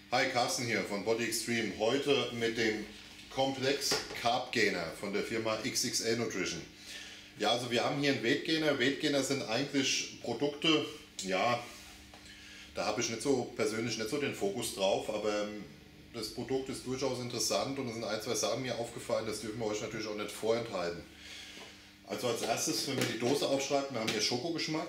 Hi, Carsten hier von Body Extreme. Heute mit dem Komplex Carb Gainer von der Firma XXL Nutrition. Ja, also wir haben hier einen Weight Gainer. Weight Gainer sind eigentlich Produkte, ja, da habe ich persönlich nicht so den Fokus drauf, aber das Produkt ist durchaus interessant und es sind ein, zwei Sachen mir aufgefallen, das dürfen wir euch natürlich auch nicht vorenthalten. Also als erstes, wenn wir die Dose aufschreiben, wir haben hier Schokogeschmack.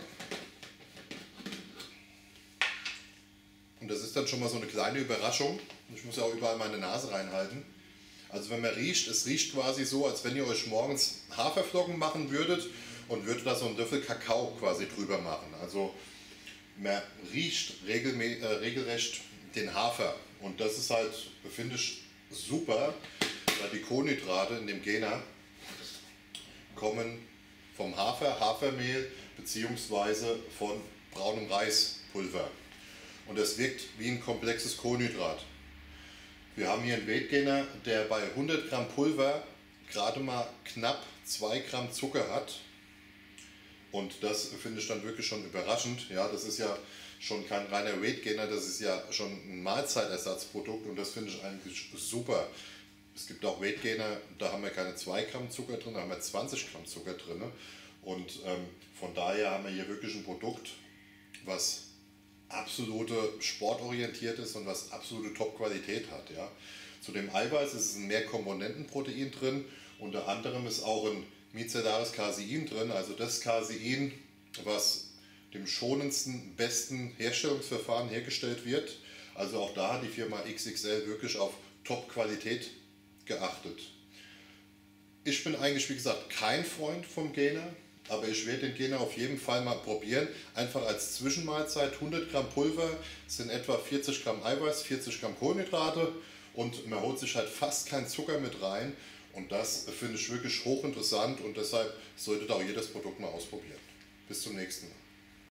Und das ist dann schon mal so eine kleine Überraschung. Ich muss ja auch überall meine Nase reinhalten. Also wenn man riecht, es riecht quasi so, als wenn ihr euch morgens Haferflocken machen würdet und würdet da so einen Löffel Kakao quasi drüber machen. Also man riecht regelrecht den Hafer. Und das ist halt, finde ich, super, weil die Kohlenhydrate in dem Gainer kommen vom Hafermehl bzw. von braunem Reispulver. Und das wirkt wie ein komplexes Kohlenhydrat. Wir haben hier einen Weight Gainer, der bei 100 Gramm Pulver gerade mal knapp 2 Gramm Zucker hat. Und das finde ich dann wirklich schon überraschend. Ja, das ist ja schon kein reiner Weight Gainer, das ist ja schon ein Mahlzeitersatzprodukt und das finde ich eigentlich super. Es gibt auch Weight Gainer, da haben wir keine 2 Gramm Zucker drin, da haben wir 20 Gramm Zucker drin. Und von daher haben wir hier wirklich ein Produkt, was absolute sportorientiert ist und was absolute Top-Qualität hat. Ja. Zu dem Eiweiß ist ein Mehrkomponentenprotein drin, unter anderem ist auch ein micellares Casein drin, also das Casein, was dem schonendsten, besten Herstellungsverfahren hergestellt wird. Also auch da hat die Firma XXL wirklich auf Top-Qualität geachtet. Ich bin eigentlich, wie gesagt, kein Freund vom Gainer, aber ich werde den Gainer auf jeden Fall mal probieren. Einfach als Zwischenmahlzeit, 100 Gramm Pulver sind etwa 40 Gramm Eiweiß, 40 Gramm Kohlenhydrate und man holt sich halt fast keinen Zucker mit rein. Und das finde ich wirklich hochinteressant und deshalb solltet auch ihr das Produkt mal ausprobieren. Bis zum nächsten Mal.